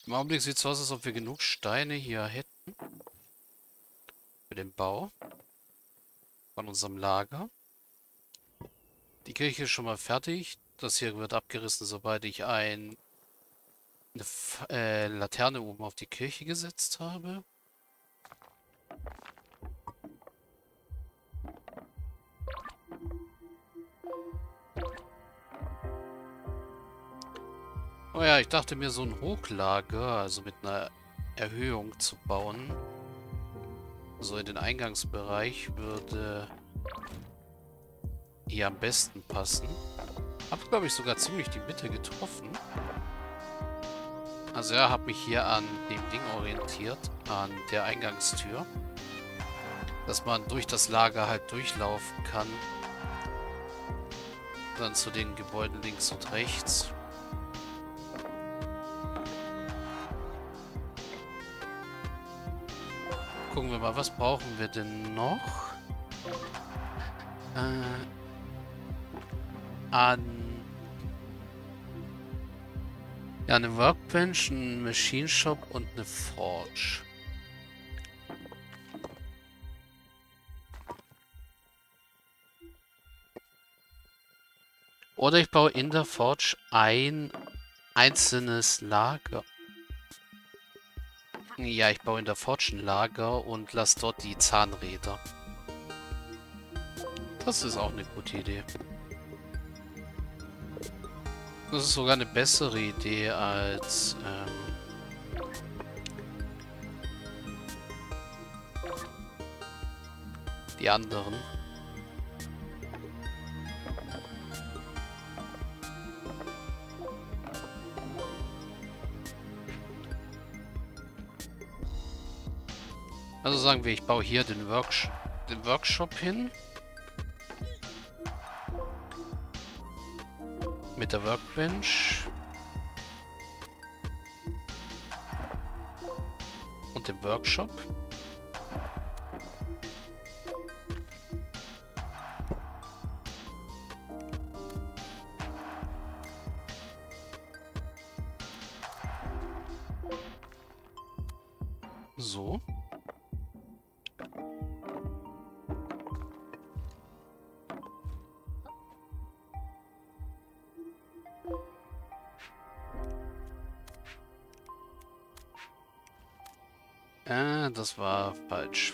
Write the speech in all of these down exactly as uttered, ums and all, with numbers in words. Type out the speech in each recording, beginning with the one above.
Im Augenblick sieht es so aus, als ob wir genug Steine hier hätten für den Bau von unserem Lager. Die Kirche ist schon mal fertig. Das hier wird abgerissen, sobald ich ein, eine F äh, Laterne oben auf die Kirche gesetzt habe. Oh ja, ich dachte mir, so ein Hochlager, also mit einer Erhöhung zu bauen, so in den Eingangsbereich, würde hier am besten passen. Hab, glaube ich, sogar ziemlich die Mitte getroffen. Also ja, habe mich hier an dem Ding orientiert, an der Eingangstür, dass man durch das Lager halt durchlaufen kann. Dann zu den Gebäuden links und rechts. Gucken wir mal, was brauchen wir denn noch? Äh, an... Ja, eine Workbench, ein Machine Shop und eine Forge. Oder ich baue in der Forge ein einzelnes Lager. Ja, ich baue in der Forge ein Lager und lasse dort die Zahnräder. Das ist auch eine gute Idee. Das ist sogar eine bessere Idee als ähm, die anderen. Also sagen wir, ich baue hier den, Worksh den Workshop hin. Mit der Workbench. Und dem Workshop. So. Äh, das war falsch.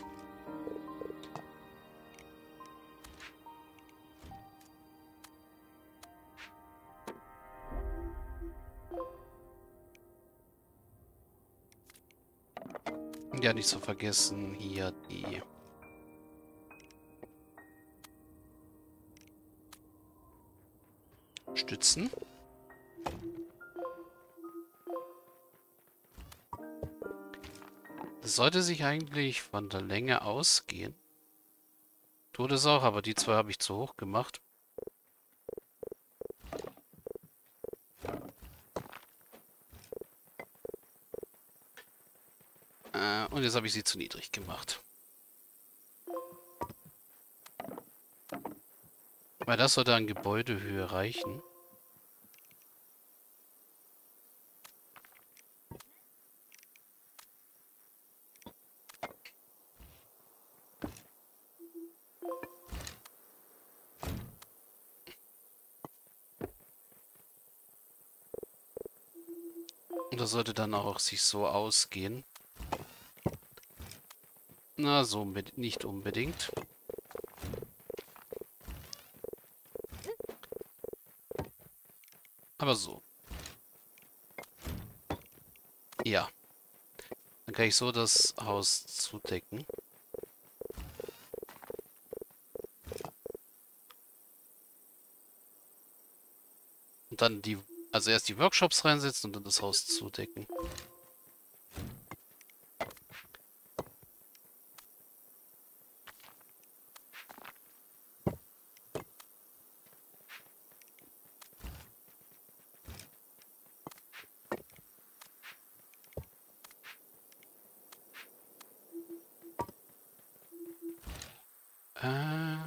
Ja, nicht zu vergessen, hier die Stützen. Das sollte sich eigentlich von der Länge ausgehen. Tut es auch, aber die zwei habe ich zu hoch gemacht. Äh, und jetzt habe ich sie zu niedrig gemacht. Weil das sollte an Gebäudehöhe reichen. Und das sollte dann auch sich so ausgehen. Na, so nicht unbedingt. Aber so. Ja. Dann kann ich so das Haus zudecken. Und dann die, also erst die Workshops reinsetzen und dann das Haus zudecken. Äh.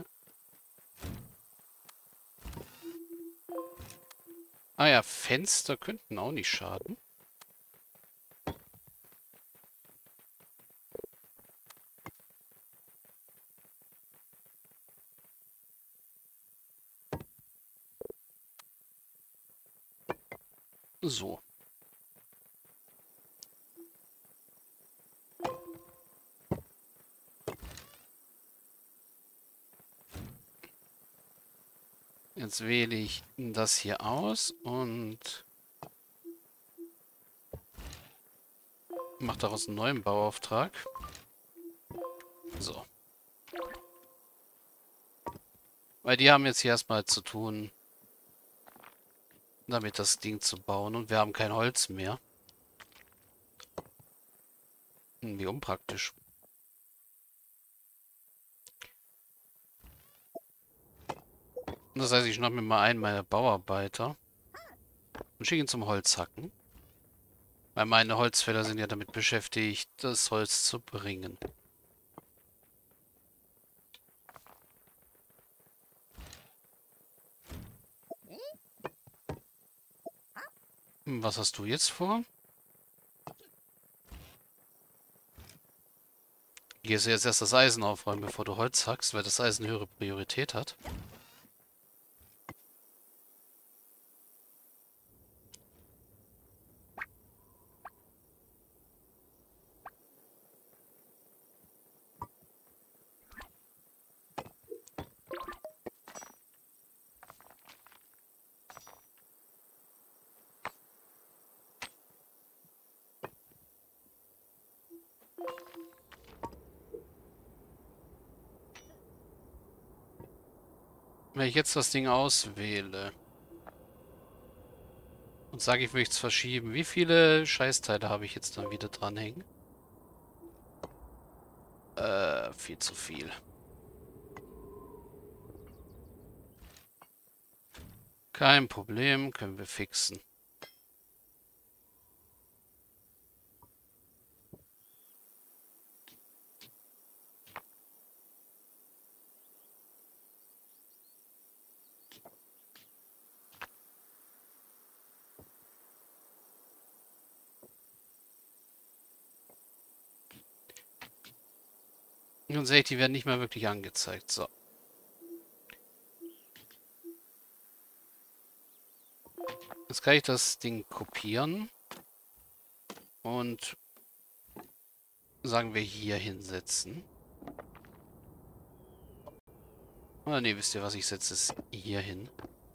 Ah ja, Fenster könnten auch nicht schaden. So. Jetzt wähle ich das hier aus und mache daraus einen neuen Bauauftrag. So. Weil die haben jetzt hier erstmal zu tun, damit das Ding zu bauen. Und wir haben kein Holz mehr. Hm, wie unpraktisch. Das heißt, ich schnappe mir mal einen meiner Bauarbeiter und schicke ihn zum Holzhacken. Weil meine Holzfäller sind ja damit beschäftigt, das Holz zu bringen. Hm, was hast du jetzt vor? Gehst du jetzt erst das Eisen aufräumen, bevor du Holz hackst, weil das Eisen höhere Priorität hat? Wenn ich jetzt das Ding auswähle und sage, ich möchte es verschieben, wie viele Scheißteile habe ich jetzt dann wieder dranhängen? Äh, viel zu viel. Kein Problem, können wir fixen. Und sehe ich, die werden nicht mehr wirklich angezeigt. So. Jetzt kann ich das Ding kopieren und sagen wir hier hinsetzen. Oder nee, wisst ihr was, ich setze es hier hin.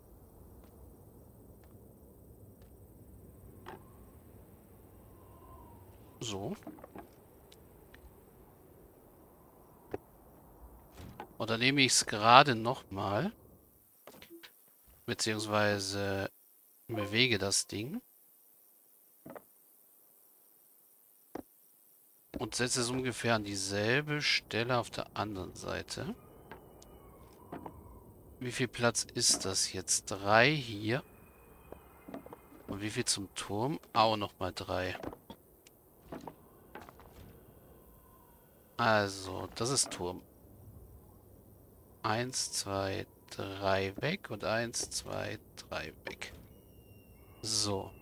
So. Und dann nehme ich es gerade nochmal. Beziehungsweise bewege das Ding. Und setze es ungefähr an dieselbe Stelle auf der anderen Seite. Wie viel Platz ist das jetzt? Drei hier. Und wie viel zum Turm? Auch nochmal drei. Also, das ist Turm. Eins, zwei, drei weg und eins, zwei, drei weg. So.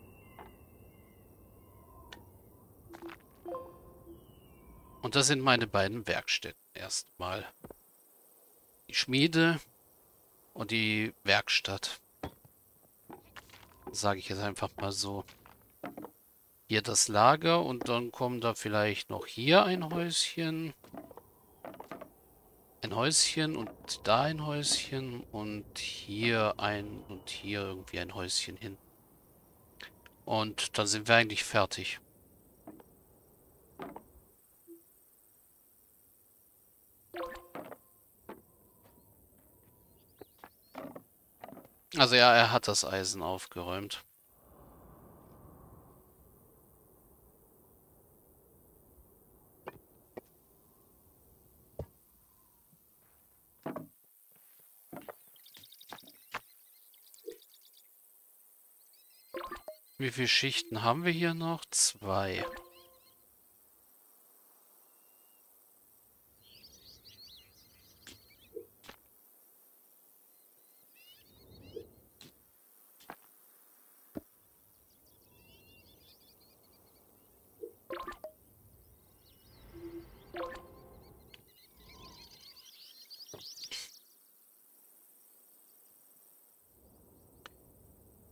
Und das sind meine beiden Werkstätten erstmal. Die Schmiede und die Werkstatt. Sage ich jetzt einfach mal so. Hier das Lager und dann kommen da vielleicht noch hier ein Häuschen. Ein Häuschen und da ein Häuschen und hier ein und hier irgendwie ein Häuschen hin. Und dann sind wir eigentlich fertig. Also ja, er hat das Eisen aufgeräumt. Wie viele Schichten haben wir hier noch? Zwei.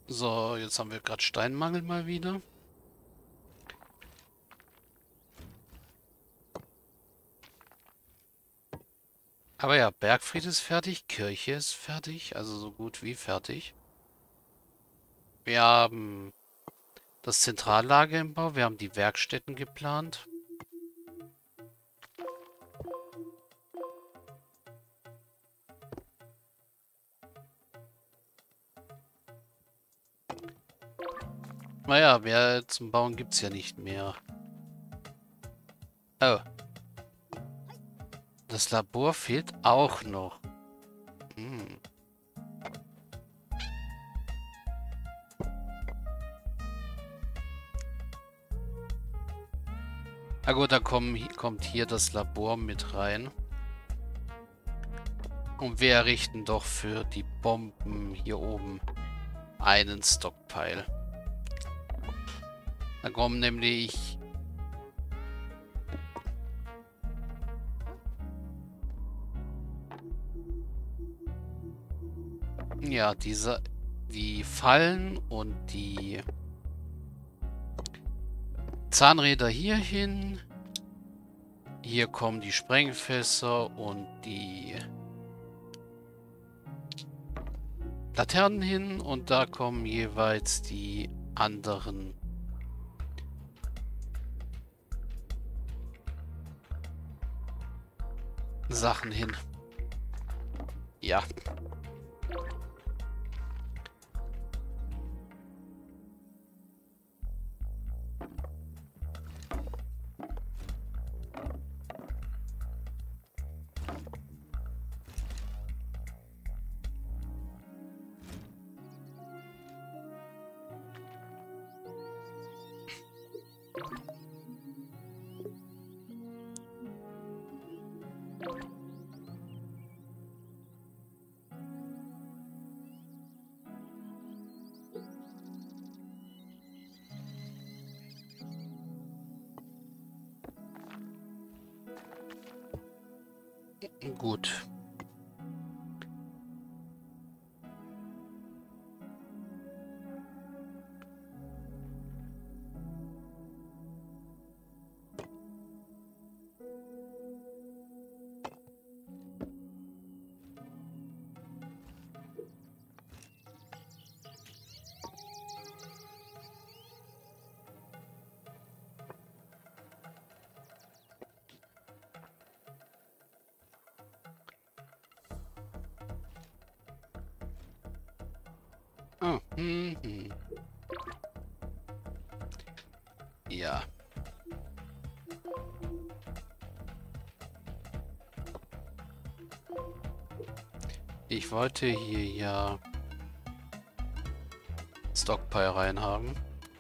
So, jetzt haben wir gerade Steinmangel mal wieder. Aber ja, Bergfried ist fertig, Kirche ist fertig, also so gut wie fertig. Wir haben das Zentrallager im Bau, wir haben die Werkstätten geplant. Naja, mehr zum Bauen gibt es ja nicht mehr. Oh, das Labor fehlt auch noch. Hm. Na gut, da kommen, kommt hier das Labor mit rein. Und wir errichten doch für die Bomben hier oben einen Stockpile. Da kommen nämlich... Ja, diese... Die Fallen und die Zahnräder hier hin. Hier kommen die Sprengfässer und die Laternen hin. Und da kommen jeweils die anderen Sachen hin. Ja. Gut. Oh, hm, hm. Ja. Ich wollte hier ja Stockpile reinhaben.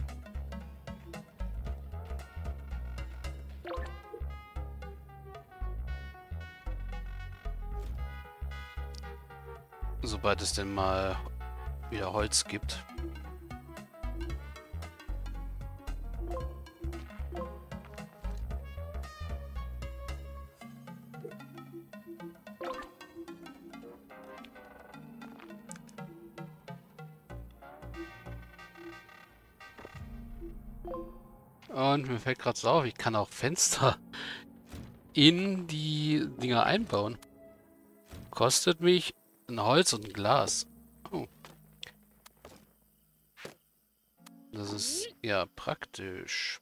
Sobald es denn mal wieder Holz gibt. Und mir fällt gerade so auf, ich kann auch Fenster in die Dinger einbauen. Kostet mich ein Holz und ein Glas. Oh, das ist ja praktisch.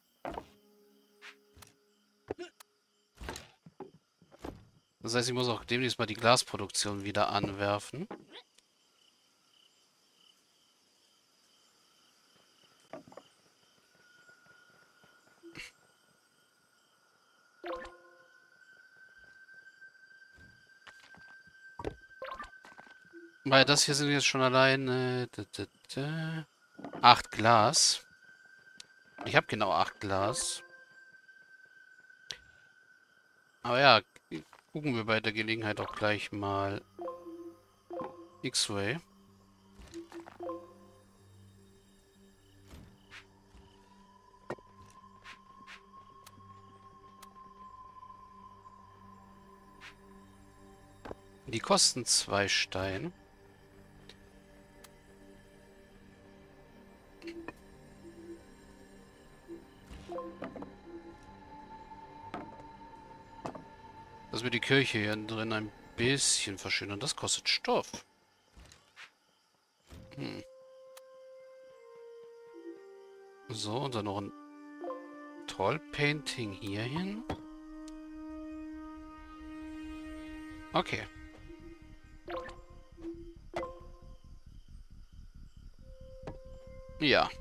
Das heißt, ich muss auch demnächst mal die Glasproduktion wieder anwerfen. Weil das hier sind jetzt schon allein äh, da, da, da, acht Glas. Ich habe genau acht Glas. Aber ja, gucken wir bei der Gelegenheit auch gleich mal X-Ray. Die kosten zwei Stein. Dass wir die Kirche hier drin ein bisschen verschönern. Das kostet Stoff. Hm. So, und dann noch ein Troll-Painting hier hin. Okay. Ja.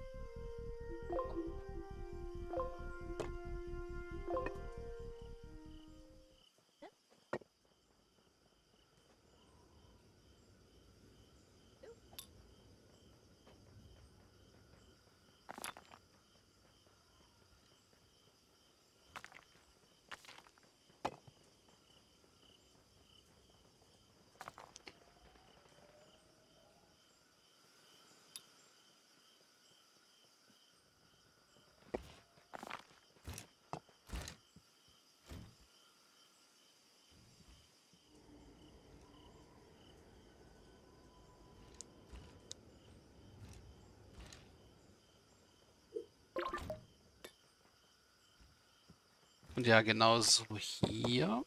Und ja, genauso hier.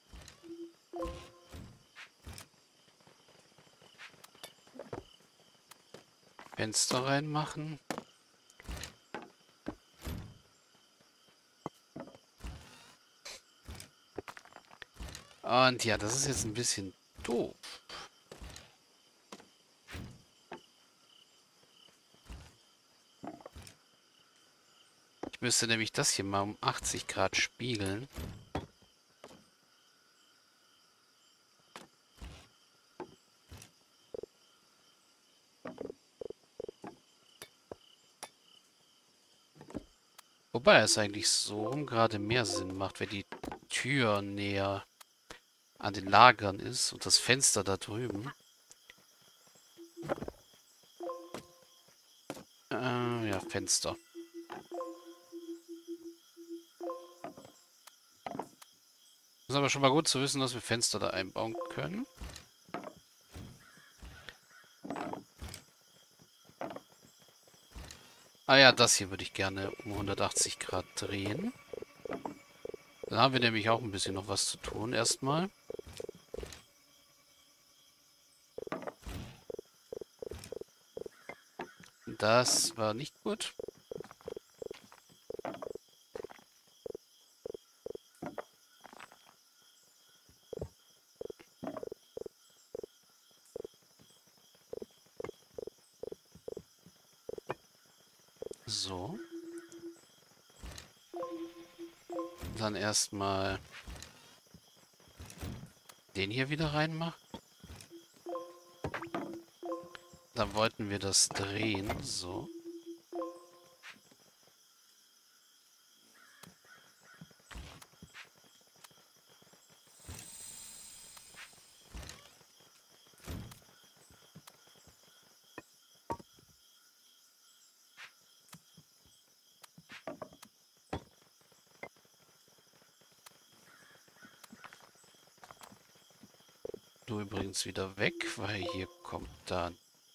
Fenster reinmachen. Und ja, das ist jetzt ein bisschen doof. Ich müsste nämlich das hier mal um achtzig Grad spiegeln. Wobei es eigentlich so rum gerade mehr Sinn macht, wenn die Tür näher an den Lagern ist und das Fenster da drüben. Äh, ja, Fenster. Ist aber schon mal gut zu wissen, dass wir Fenster da einbauen können. Ah ja, das hier würde ich gerne um hundertachtzig Grad drehen. Dann haben wir nämlich auch ein bisschen noch was zu tun erstmal. Das war nicht gut. So. Dann erstmal den hier wieder reinmachen. Dann wollten wir das drehen. So. Du übrigens wieder weg, weil hier kommt dann...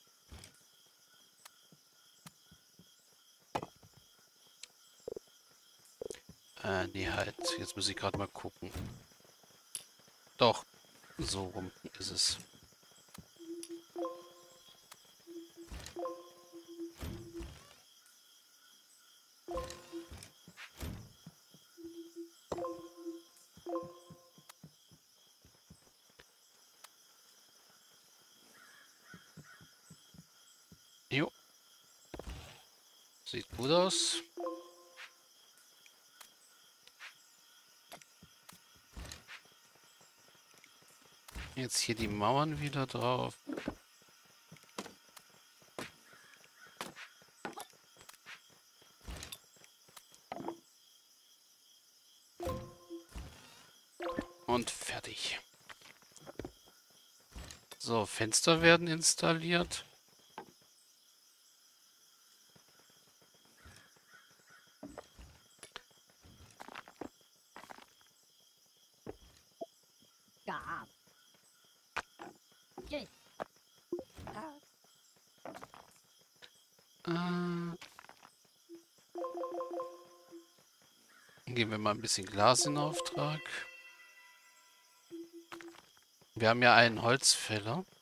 Äh, nee, halt. Jetzt muss ich gerade mal gucken. Doch, so rum ist es. Jo, sieht gut aus. Jetzt hier die Mauern wieder drauf. Und fertig. So, Fenster werden installiert. Gab. Okay. Äh, geben wir mal ein bisschen Glas in Auftrag. Wir haben ja einen Holzfäller.